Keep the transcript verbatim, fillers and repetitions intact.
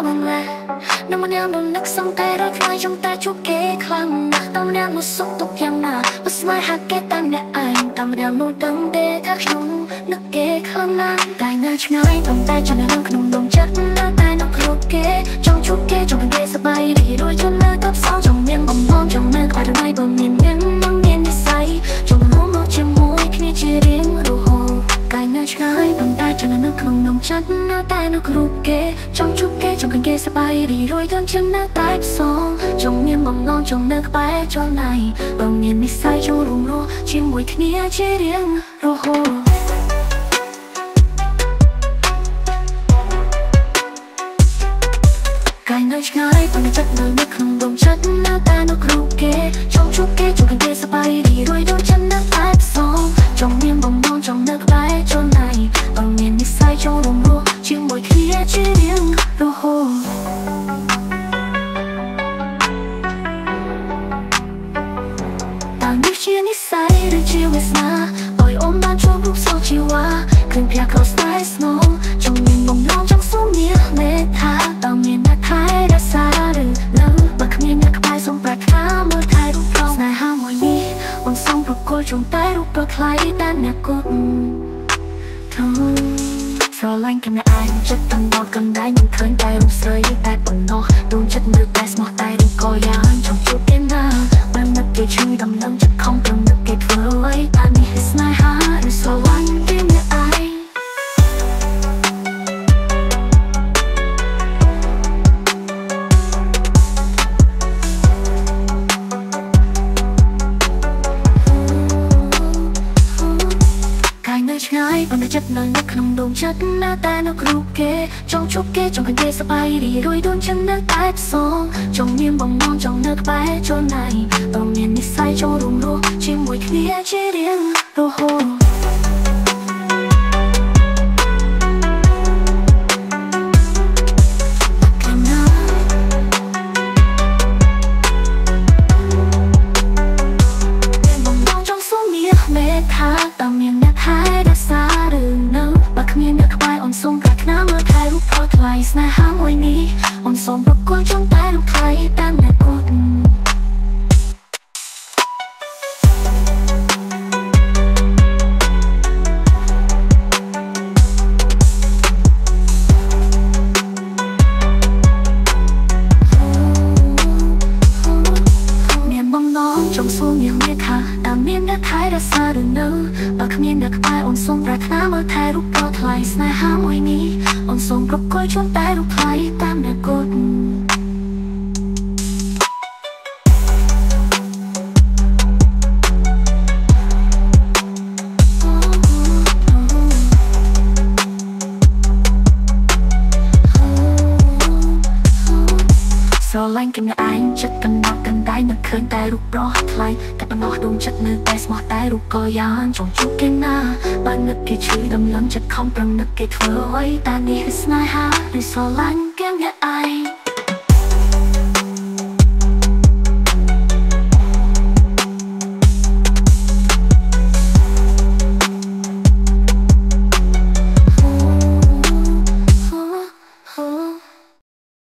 ងលែនៅម្នាក់មិននឹកសង្កេតរកថ្លៃចង់តែជួបគេខ្លាំងណាស់តាមម្នាក់មកសុខទុក្ខយ៉ាងណាបើស្នេហាគេតែម្នាក់ឯងតាមម្នាក់មកដឹងទេថាខ្ញុំនឹកគេខ្លាំងណាស់តែនៅឆ្ងាយប៉ុន្តែចំណងក្នុងដុំចិត្តនៅតែនឹកគ្រប់គេចង់ជួបគេចង់គេសប្បាយរីរួយជន់នៅតបសងចង់មានបំណងចង់នៅក្បែរដៃបើមានមានមិនមាននិស្ស័យចង់រួមមកជាមួយគ្នាជារៀងរហូតកាយនៅឆ្ងាយប៉ុន្តែចំណងក្នុងដុំចិត្តនៅតែនឹកគ្រប់គេចង់ជួបគេចង់គេសប្បាយរីរួយជន់ជន់នៅតែផ្សងចង់មានបំណងចង់នៅក្បែរចល័យបើមាននិស្ស័យចូលរួមរស់ជាមួយគ្នាជារៀងរហូតកាយនៅឆ្ងាយប៉ុន្តែចិត្តនៅក្នុងដុំចិត្តនៅតែនឹកគ្រប់គេចង់ជួបគេចង់គេសប្បាយរីរួយដូចฉันនៅតែផ្សងចង់មានបំណងចង់នៅក្បែរចល័យបើមាននិស្ស័យចូលរួមរស់ជាមួយគ្នាជារៀងរហូតនេះជានិស្ស័យឬជាវាសនាឲ្យអូនបានជួបរូបសោជីវ៉ាឃើញផ្ទះក្រស្នេហ៍ស្នងចង់មានបំណងចង់សុំមានមេត្តាតើមានអ្នកថែរក្សាឬនៅបើគ្មានអ្នកក្បែរសូមប្រាថ្នាមើលថែរូបផងស្នេហាមួយនេះអូនសូមប្រគល់ចង់តែរូបប្រថ្លៃតែអ្នកគត់ធំស្រឡាញ់គ្នាឯងចិត្តទាំងបត់កណ្ដាលមិនឃើញតែរូបស្រីតែប៉ុណ្ណោះដួងចិត្តមើលតែស្មោះតែរូបក៏យ៉ាងចង់ជួបគេណាបើនឹកគេឈឺដំណឹងចិត្តខំប្រឹងនឹកគេធ្វើអ្វីតែនេះគឺស្នេហាឬស្រឡាញ់គេម្នាក់ឯងឆ្ងាយប៉ុន្តែចិត្តនៅក្នុងដុំចិត្តនៅតែនៅគ្រប់គេចង់ជួបគេចង់ឃើញគេសប្បាយរីរួយដូចฉันនៅតែផ្សងចង់មានបំណងចង់នៅក្បែរចល័យបើមាននិស្ស័យចូលរួមរស់ជាមួយគ្នាជារៀងរហូតស្នេហាមួយនេះអូនសូមប្រគល់ចង់តែរូបថ្លៃតាមអ្នកគត់មានបំណងចង់សួរមានមេខាតើមានអ្នកថែរក្សាឬនៅបើគ្មានអ្នកក្បែរអូនសូមប្រាថ្នាមើលថែរូបប្រថ្លៃស្នេហាមួយនេះអូនសូមប្រគល់ជូនតែរូបថ្លៃតាមអ្នកគត់ស្រឡាញ់គ្នាឯងចិត្តកណ្ដោះកណ្ដាលនឹកឃើញតែរូបប្រថ្លៃតែប៉ុណ្ណោះដួងចិត្តនៅតែស្មោះតែរូបក៏យ៉ាងចង់ជួបគេណាបើនឹកគេឈឺដំណឹងចិត្តខំប្រឹងនឹកគេធ្វើអ្វីតែនេះគឺស្នេហាឬស្រឡាញ់គេម្នាក់ឯង